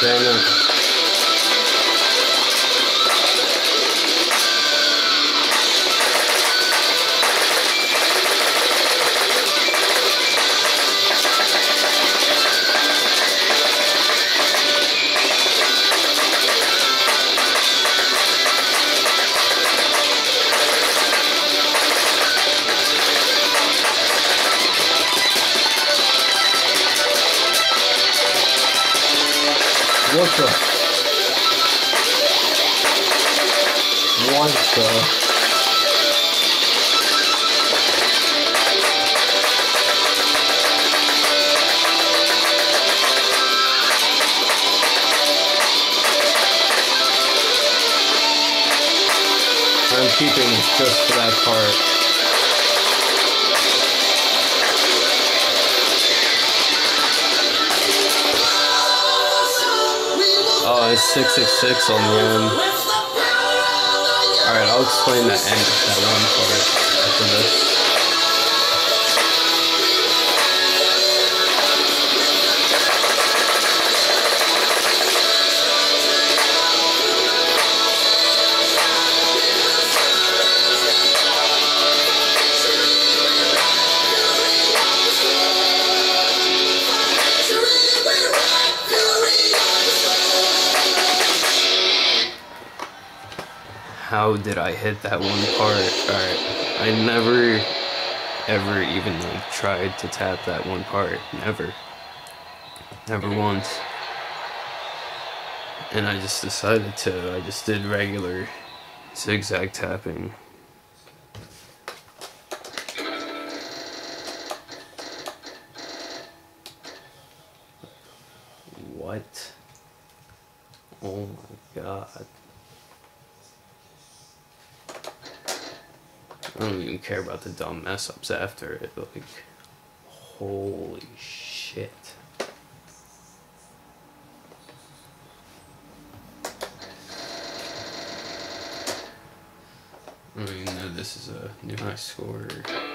Damn it. What the? What the? I'm keeping just for that part. Oh, it's 666 on the end. Alright, I'll explain that end, that one part after this. How did I hit that one part? Alright, I never ever even like tried to tap that one part. Never once. And I just decided to. I just did regular zigzag tapping. What? Oh my god. I don't even care about the dumb mess ups after it. Like, holy shit. I don't even know this is a new high score.